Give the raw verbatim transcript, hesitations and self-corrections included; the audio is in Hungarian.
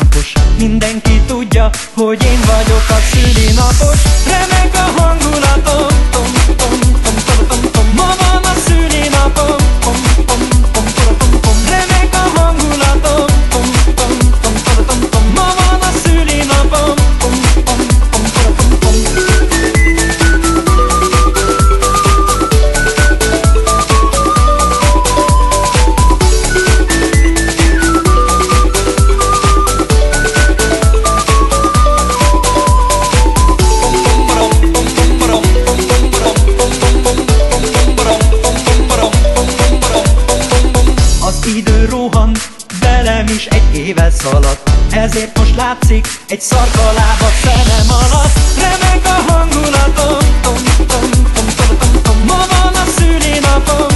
születésnapos. Mindenki tudja, hogy én vagyok a szülinapos. Remek a hangulatom, tom, tom, tom, tom, tom, tom. Ma van a szülinapom, tom, tom, tom, tom, tom, tom. Remek a hangulatom, tom, tom, tom, tom, tom, tom. Ma van a szülinapom, tom, tom, tom, tom, tom, tom. Idő rohan, velem is egy éve szaladt, ezért most látszik egy szarkaláb a szemem alatt. Remek a hangulatom, tom, tom, tom, tom, tom, tom. Ma van a szülinapom,